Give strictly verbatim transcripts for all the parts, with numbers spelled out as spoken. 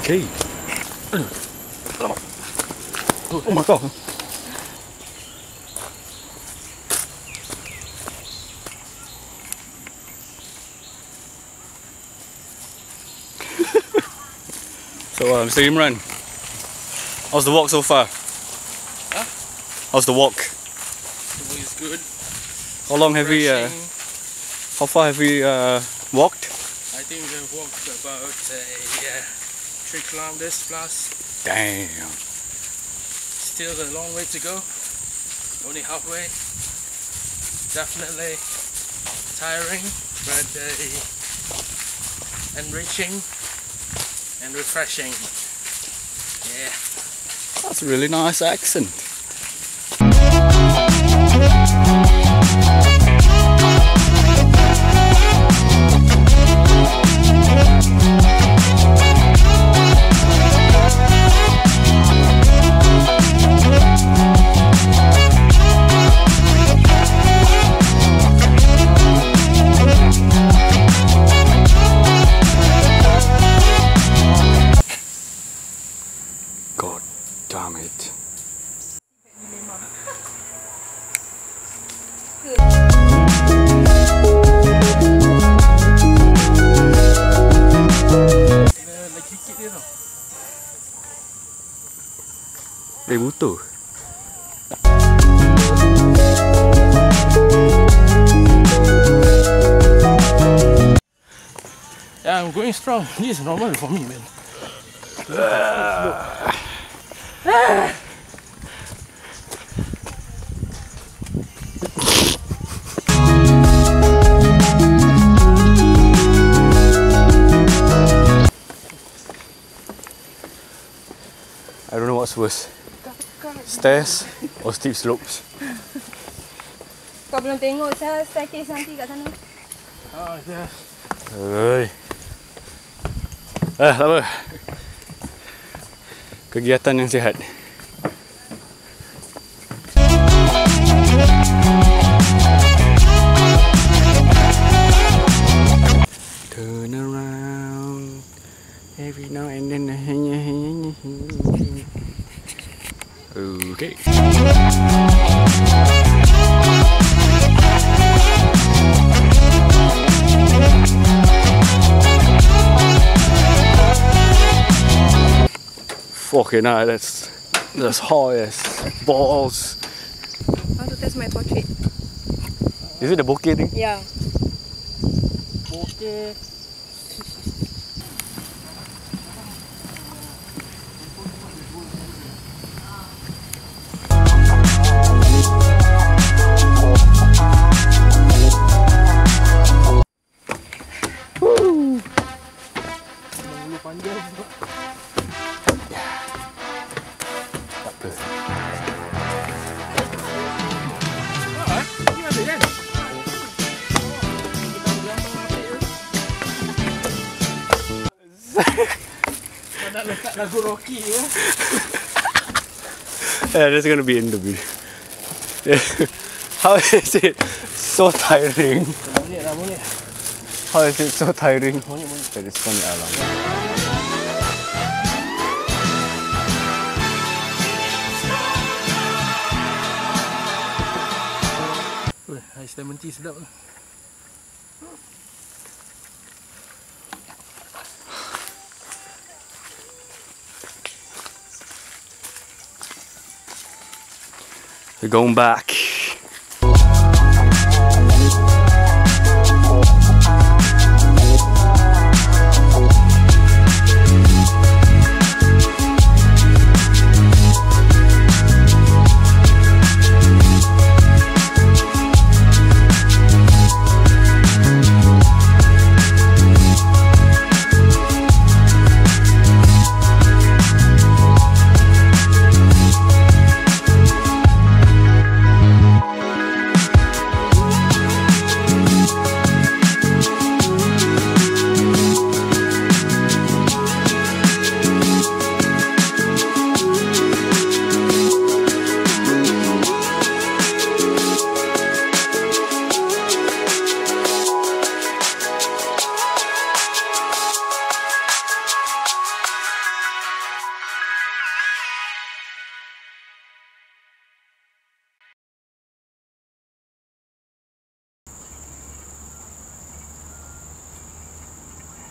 Okay. Oh my god. So, uh, Mister Imran, how's the walk so far? Huh? How's the walk? The walk is good. How long have we, uh, how far have we uh, walked? I think we've walked about uh, yeah, three kilometers plus. Damn. Still a long way to go. Only halfway. Definitely tiring, but uh, enriching and refreshing. Yeah. That's a really nice accent. God damn it. Dia butuh. Yeah, I'm going strong. This is normal for me, man. I don't know what's worse, stairs or steep slopes. Kau belum tengok saya staircase nanti kat sana. Oh, yeah. Oi. Ah, tak apa. Kegiatan yang sihat. Turn around every now and then. Okay. Fucking hell, that's that's high as balls. I want to test my portrait. Is it the bokeh thing? Yeah. Okay. Woo! Bulu panjang juga. Tak apa. Ah, ini ada kan? Kau nak letak lagu Rocky ya? Yeah, that's gonna be in the video. How is it so tiring? Monit lah, monit. How is it so tiring? Monit, monit. That is funny, alam. Weh, ais lemon tea sedap. We're going back.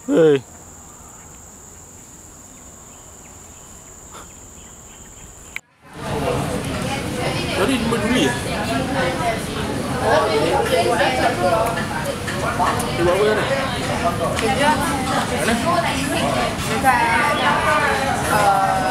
Hei. Tadi lima duri ya? Dia buat apa ni? Kerja. Mana? Dekat uh,